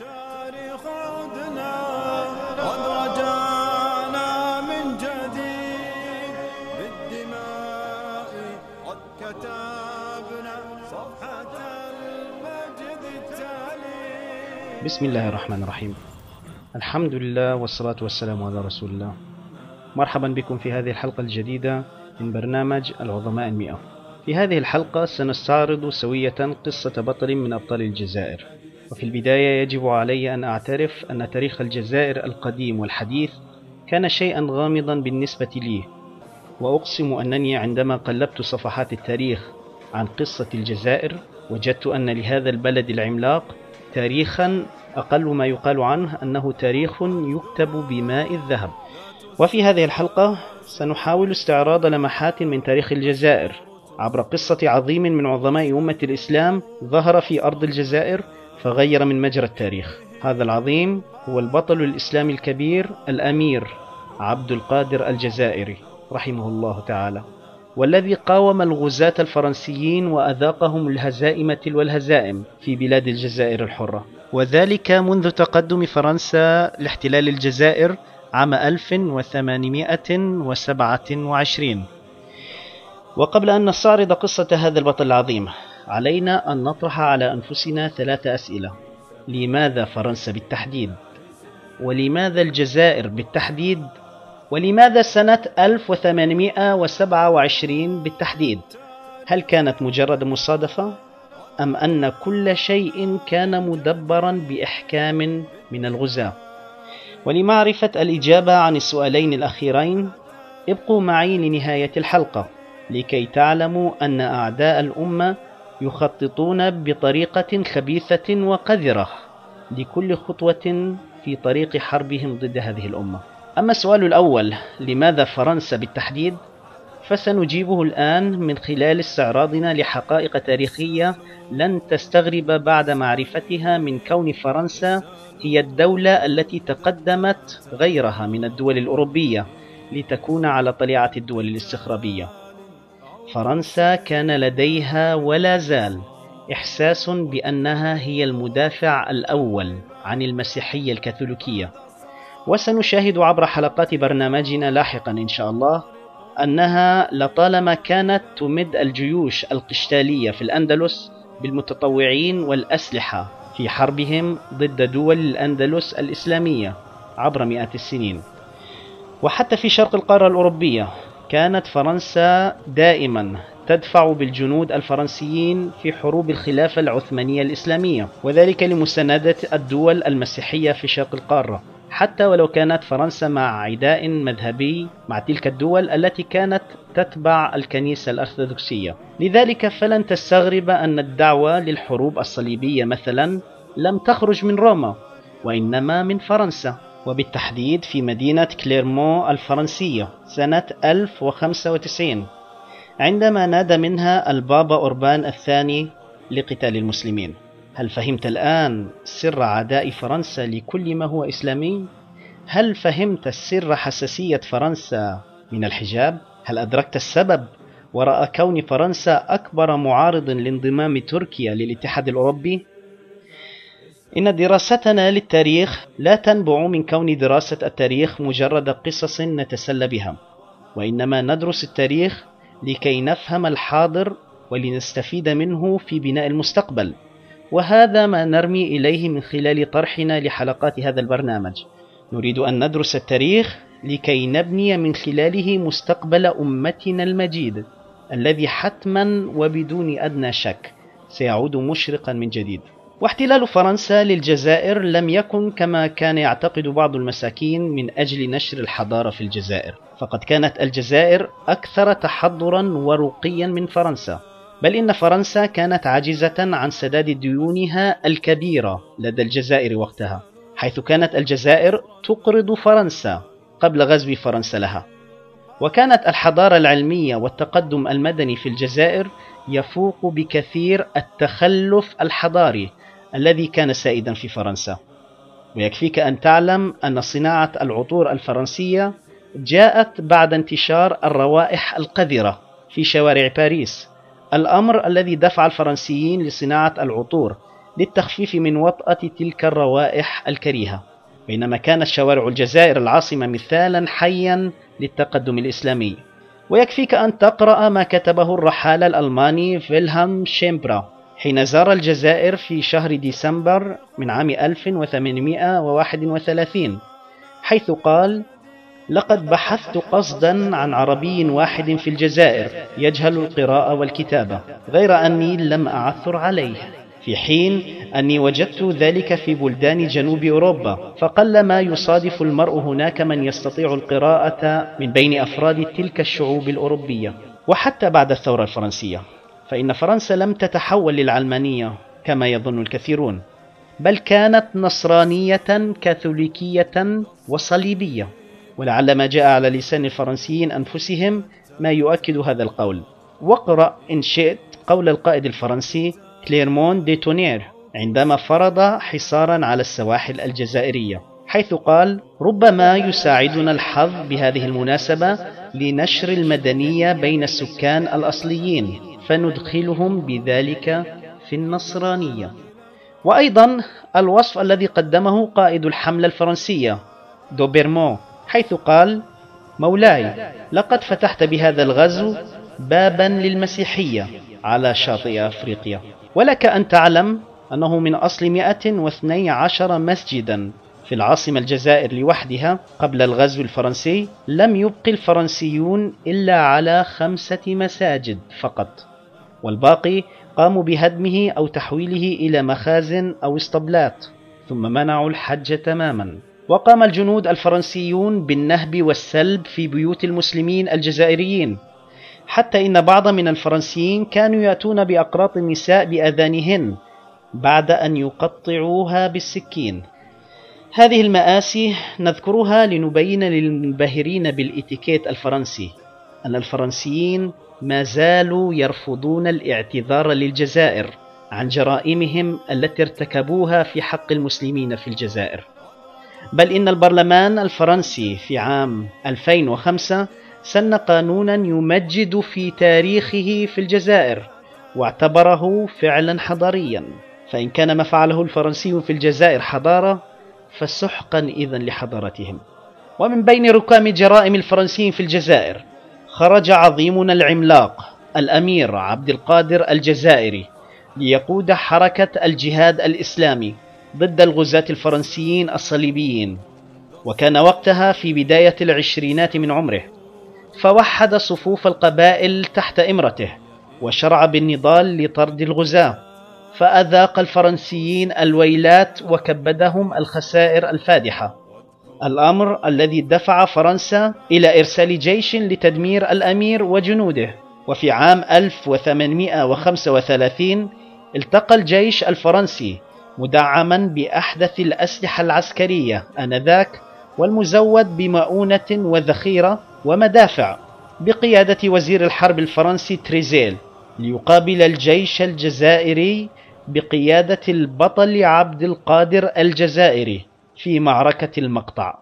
تاريخ عودنا قد رجعنا من جديد بالدماء قد كتبنا صفحة المجد التالي. بسم الله الرحمن الرحيم. الحمد لله والصلاة والسلام على رسول الله. مرحبا بكم في هذه الحلقة الجديدة من برنامج العظماء 100. في هذه الحلقة سنستعرض سوية قصة بطل من أبطال الجزائر. وفي البداية يجب علي أن أعترف أن تاريخ الجزائر القديم والحديث كان شيئا غامضا بالنسبة لي، وأقسم أنني عندما قلبت صفحات التاريخ عن قصة الجزائر وجدت أن لهذا البلد العملاق تاريخا أقل ما يقال عنه أنه تاريخ يكتب بماء الذهب. وفي هذه الحلقة سنحاول استعراض لمحات من تاريخ الجزائر عبر قصة عظيم من عظماء أمة الإسلام ظهر في أرض الجزائر فغير من مجرى التاريخ. هذا العظيم هو البطل الإسلامي الكبير الأمير عبد القادر الجزائري رحمه الله تعالى، والذي قاوم الغزاة الفرنسيين وأذاقهم الهزائم تلو الهزائم في بلاد الجزائر الحرة، وذلك منذ تقدم فرنسا لاحتلال الجزائر عام 1827. وقبل أن نستعرض قصة هذا البطل العظيم علينا أن نطرح على أنفسنا 3 أسئلة: لماذا فرنسا بالتحديد؟ ولماذا الجزائر بالتحديد؟ ولماذا سنة 1827 بالتحديد؟ هل كانت مجرد مصادفة؟ أم أن كل شيء كان مدبرا بإحكام من الغزاة؟ ولمعرفة الإجابة عن السؤالين الأخيرين ابقوا معي لنهاية الحلقة لكي تعلموا أن أعداء الأمة يخططون بطريقة خبيثة وقذرة لكل خطوة في طريق حربهم ضد هذه الأمة. أما السؤال الأول، لماذا فرنسا بالتحديد؟ فسنجيبه الآن من خلال استعراضنا لحقائق تاريخية لن تستغرب بعد معرفتها من كون فرنسا هي الدولة التي تقدمت غيرها من الدول الأوروبية لتكون على طليعة الدول الاستخرابية. فرنسا كان لديها ولا زال إحساس بأنها هي المدافع الأول عن المسيحية الكاثوليكية، وسنشاهد عبر حلقات برنامجنا لاحقا إن شاء الله أنها لطالما كانت تمد الجيوش القشتالية في الأندلس بالمتطوعين والأسلحة في حربهم ضد دول الأندلس الإسلامية عبر مئات السنين. وحتى في شرق القارة الأوروبية كانت فرنسا دائما تدفع بالجنود الفرنسيين في حروب الخلافة العثمانية الإسلامية، وذلك لمساندة الدول المسيحية في شرق القارة، حتى ولو كانت فرنسا مع عداء مذهبي مع تلك الدول التي كانت تتبع الكنيسة الأرثوذكسية. لذلك فلن تستغرب أن الدعوة للحروب الصليبية مثلا لم تخرج من روما وإنما من فرنسا، وبالتحديد في مدينة كليرمون الفرنسية سنة 1095 عندما نادى منها البابا أوربان الثاني لقتال المسلمين. هل فهمت الآن سر عداء فرنسا لكل ما هو إسلامي؟ هل فهمت سر حساسية فرنسا من الحجاب؟ هل أدركت السبب وراء كون فرنسا أكبر معارض لانضمام تركيا للاتحاد الأوروبي؟ إن دراستنا للتاريخ لا تنبع من كون دراسة التاريخ مجرد قصص نتسلى بها، وإنما ندرس التاريخ لكي نفهم الحاضر ولنستفيد منه في بناء المستقبل، وهذا ما نرمي إليه من خلال طرحنا لحلقات هذا البرنامج. نريد أن ندرس التاريخ لكي نبني من خلاله مستقبل أمتنا المجيد الذي حتما وبدون أدنى شك سيعود مشرقا من جديد. واحتلال فرنسا للجزائر لم يكن كما كان يعتقد بعض المساكين من أجل نشر الحضارة في الجزائر، فقد كانت الجزائر أكثر تحضرا ورقيا من فرنسا، بل إن فرنسا كانت عاجزة عن سداد ديونها الكبيرة لدى الجزائر وقتها، حيث كانت الجزائر تقرض فرنسا قبل غزو فرنسا لها. وكانت الحضارة العلمية والتقدم المدني في الجزائر يفوق بكثير التخلف الحضاري الذي كان سائدا في فرنسا. ويكفيك أن تعلم أن صناعة العطور الفرنسية جاءت بعد انتشار الروائح القذرة في شوارع باريس، الأمر الذي دفع الفرنسيين لصناعة العطور للتخفيف من وطأة تلك الروائح الكريهة، بينما كانت شوارع الجزائر العاصمة مثالا حيا للتقدم الإسلامي. ويكفيك أن تقرأ ما كتبه الرحالة الألماني فيلهلم شيمبرا حين زار الجزائر في شهر ديسمبر من عام 1831، حيث قال: لقد بحثت قصدا عن عربي واحد في الجزائر يجهل القراءة والكتابة، غير أني لم أعثر عليه، في حين أني وجدت ذلك في بلدان جنوب أوروبا، فقلما يصادف المرء هناك من يستطيع القراءة من بين أفراد تلك الشعوب الأوروبية. وحتى بعد الثورة الفرنسية، فإن فرنسا لم تتحول للعلمانية كما يظن الكثيرون، بل كانت نصرانية كاثوليكية وصليبية، ولعل ما جاء على لسان الفرنسيين أنفسهم ما يؤكد هذا القول. واقرأ إن شئت قول القائد الفرنسي كليرمون دي تونير عندما فرض حصارا على السواحل الجزائرية، حيث قال: ربما يساعدنا الحظ بهذه المناسبة لنشر المدنية بين السكان الأصليين، فندخلهم بذلك في النصرانية. وأيضا الوصف الذي قدمه قائد الحملة الفرنسية دوبيرمون، حيث قال: مولاي، لقد فتحت بهذا الغزو بابا للمسيحية على شاطئ أفريقيا، ولك أن تعلم أنه من أصل 112 مسجدا في العاصمة الجزائر لوحدها قبل الغزو الفرنسي لم يبق الفرنسيون إلا على 5 مساجد فقط، والباقي قاموا بهدمه أو تحويله إلى مخازن أو اسطبلات، ثم منعوا الحج تماما. وقام الجنود الفرنسيون بالنهب والسلب في بيوت المسلمين الجزائريين، حتى إن بعض من الفرنسيين كانوا يأتون بأقراط النساء بأذانهن بعد أن يقطعوها بالسكين. هذه المآسي نذكرها لنبين للمنبهرين بالإتيكيت الفرنسي أن الفرنسيين ما زالوا يرفضون الاعتذار للجزائر عن جرائمهم التي ارتكبوها في حق المسلمين في الجزائر. بل إن البرلمان الفرنسي في عام 2005 سن قانونا يمجد في تاريخه في الجزائر واعتبره فعلا حضاريا. فإن كان ما فعله الفرنسي في الجزائر حضارة، فسحقا إذن لحضارتهم. ومن بين ركام جرائم الفرنسيين في الجزائر خرج عظيمنا العملاق الأمير عبد القادر الجزائري ليقود حركة الجهاد الإسلامي ضد الغزاة الفرنسيين الصليبيين، وكان وقتها في بداية العشرينات من عمره، فوحد صفوف القبائل تحت إمرته وشرع بالنضال لطرد الغزاة، فأذاق الفرنسيين الويلات وكبدهم الخسائر الفادحة، الأمر الذي دفع فرنسا إلى إرسال جيش لتدمير الأمير وجنوده. وفي عام 1835 التقى الجيش الفرنسي مدعما بأحدث الأسلحة العسكرية آنذاك والمزود بمؤونة وذخيرة ومدافع بقيادة وزير الحرب الفرنسي تريزيل، ليقابل الجيش الجزائري بقيادة البطل عبد القادر الجزائري في معركة المقطع.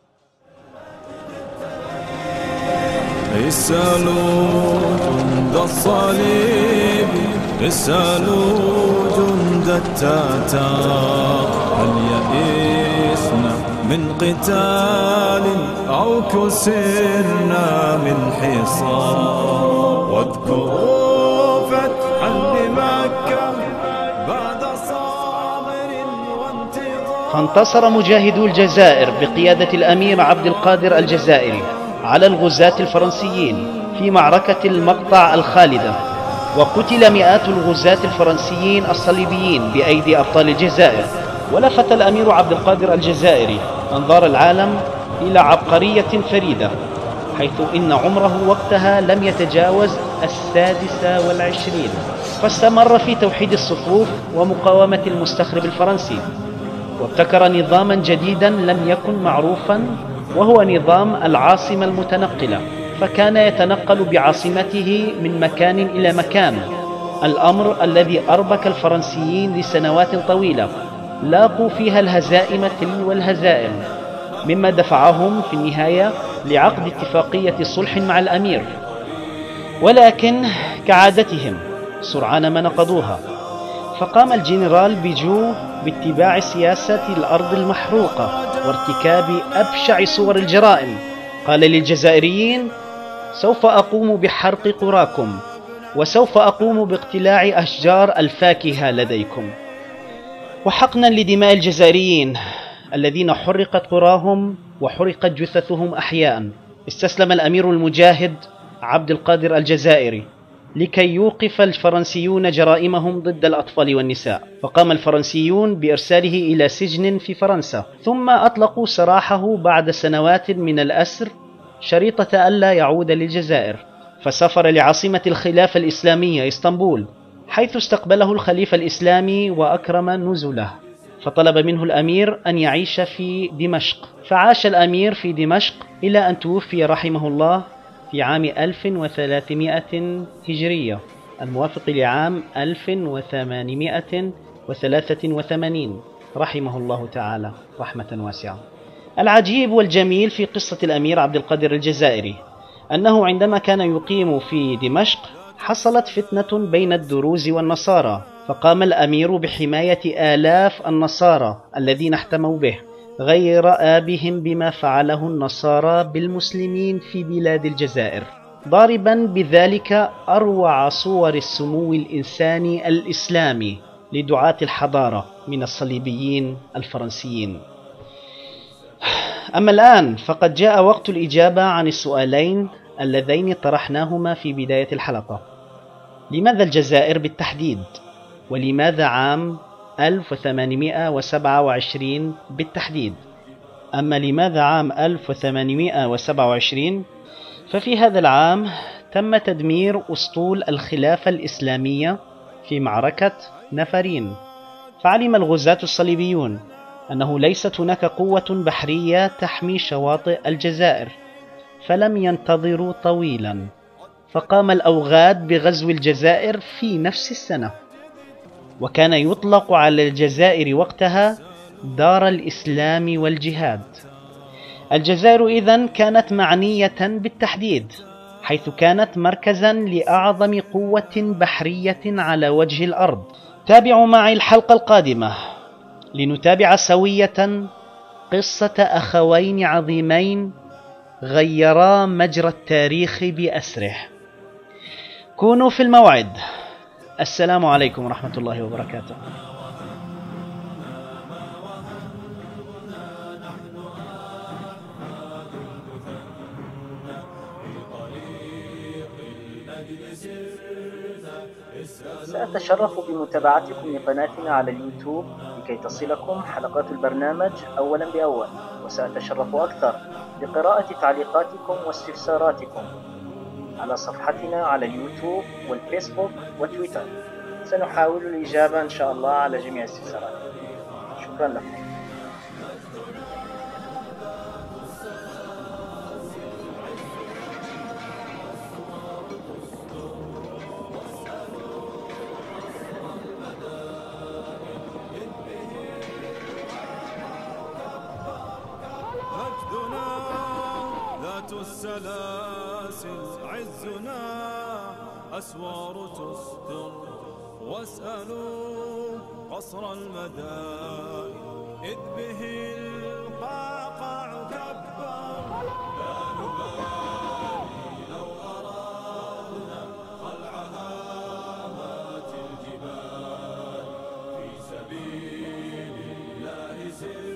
اسألوا جند الصليب، اسألوا جند التتار، هل يئسنا من قتال أو كسرنا من حصار؟ واذكروا فتحا لمكة بعد صابر وانتظار. فانتصر مجاهدو الجزائر بقيادة الأمير عبد القادر الجزائري على الغزاة الفرنسيين في معركة المقطع الخالدة، وقتل مئات الغزاة الفرنسيين الصليبيين بأيدي أبطال الجزائر. ولفت الأمير عبد القادر الجزائري أنظار العالم إلى عبقرية فريدة، حيث إن عمره وقتها لم يتجاوز 26، فاستمر في توحيد الصفوف ومقاومة المستخرب الفرنسي، وابتكر نظاما جديدا لم يكن معروفا، وهو نظام العاصمة المتنقلة، فكان يتنقل بعاصمته من مكان إلى مكان، الأمر الذي أربك الفرنسيين لسنوات طويلة لاقوا فيها الهزائم تلو الهزائم، مما دفعهم في النهاية لعقد اتفاقية صلح مع الأمير، ولكن كعادتهم سرعان ما نقضوها، فقام الجنرال بيجو باتباع سياسة الأرض المحروقة وارتكاب أبشع صور الجرائم. قال للجزائريين: سوف أقوم بحرق قراكم، وسوف أقوم باقتلاع أشجار الفاكهة لديكم. وحقنا لدماء الجزائريين الذين حرقت قراهم وحرقت جثثهم أحياء، استسلم الأمير المجاهد عبد القادر الجزائري لكي يوقف الفرنسيون جرائمهم ضد الأطفال والنساء، فقام الفرنسيون بإرساله إلى سجن في فرنسا، ثم أطلقوا سراحه بعد سنوات من الأسر شريطة ألا يعود للجزائر. فسافر لعاصمة الخلافة الإسلامية اسطنبول، حيث استقبله الخليفة الإسلامي وأكرم نزله، فطلب منه الأمير أن يعيش في دمشق. فعاش الأمير في دمشق إلى أن توفي رحمه الله في عام 1300 هجرية، الموافق لعام 1883 رحمه الله تعالى رحمة واسعة. العجيب والجميل في قصة الأمير عبد القادر الجزائري أنه عندما كان يقيم في دمشق حصلت فتنة بين الدروز والنصارى، فقام الأمير بحماية آلاف النصارى الذين احتموا به، غير آبهم بما فعله النصارى بالمسلمين في بلاد الجزائر، ضاربا بذلك أروع صور السمو الإنساني الإسلامي لدعاة الحضارة من الصليبيين الفرنسيين. أما الآن فقد جاء وقت الإجابة عن السؤالين اللذين طرحناهما في بداية الحلقة: لماذا الجزائر بالتحديد؟ ولماذا عام 1827 بالتحديد؟ أما لماذا عام 1827 ففي هذا العام تم تدمير أسطول الخلافة الإسلامية في معركة نفرين، فعلم الغزاة الصليبيون أنه ليست هناك قوة بحرية تحمي شواطئ الجزائر، فلم ينتظروا طويلا، فقام الأوغاد بغزو الجزائر في نفس السنة، وكان يطلق على الجزائر وقتها دار الإسلام والجهاد. الجزائر إذن كانت معنية بالتحديد، حيث كانت مركزا لأعظم قوة بحرية على وجه الأرض. تابعوا معي الحلقة القادمة لنتابع سوية قصة أخوين عظيمين غيرا مجرى التاريخ بأسره. كونوا في الموعد. السلام عليكم ورحمة الله وبركاته. سأتشرف بمتابعتكم لقناتنا على اليوتيوب لكي تصلكم حلقات البرنامج أولا بأول، وسأتشرف أكثر بقراءة تعليقاتكم واستفساراتكم على صفحتنا على اليوتيوب والفيسبوك وتويتر. سنحاول الإجابة إن شاء الله على جميع استفساراتكم. شكرا لكم. السلاسل عزنا أسوار تصدر، واسألوا قصر المدائن إذ به القعقع كبر. لا نبالي لو أرادنا خلع هامات الجبال، في سبيل الله سر